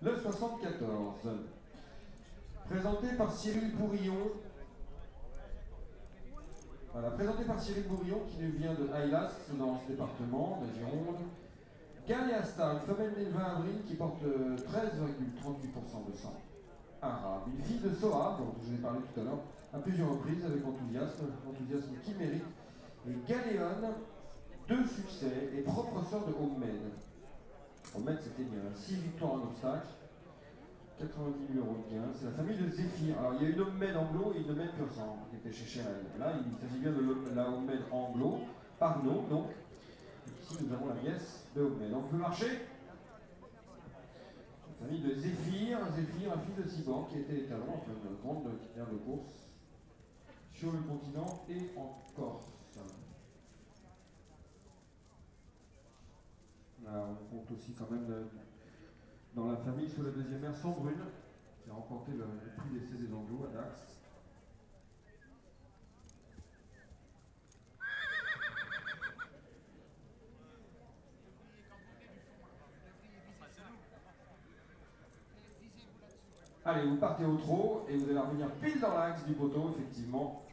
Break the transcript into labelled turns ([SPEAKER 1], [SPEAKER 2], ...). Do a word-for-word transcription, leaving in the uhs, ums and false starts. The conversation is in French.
[SPEAKER 1] Le soixante-quatorze, présenté par Cyril Bourillon. Voilà, présenté par Cyril Bourillon qui nous vient de Haylas, dans ce département, de Gironde. Galéasta, une femelle née le vingt avril qui porte treize virgule trente-huit pour cent de sang arabe. Une fille de Soa, dont je vous ai parlé tout à l'heure, à plusieurs reprises avec enthousiasme, enthousiasme qui mérite. Et Galéon, deux succès et propre sort de Hommed. Hommed, c'était bien six victoires en obstacle, quatre-vingt-dix mille euros de gain. C'est la famille de Zéphyr. Alors, il y a une Hommed anglo et une Hommed pur sang qui était chez Cherel. Là, il s'agit bien de la Hommed anglo, Parnot, donc. Et ici, nous avons la nièce de Hommed. On peut marcher. La famille de Zéphyr, Zéphyr, un fils de Cyborg qui était étalon après une grande carrière de course sur le continent et en Corse. Là, on compte aussi quand même le, dans la famille sous la deuxième mère Sambrune, qui a remporté le, le prix d'essai des Anglos à Dax. Allez, vous partez au trot et vous allez revenir pile dans l'axe du poteau, effectivement.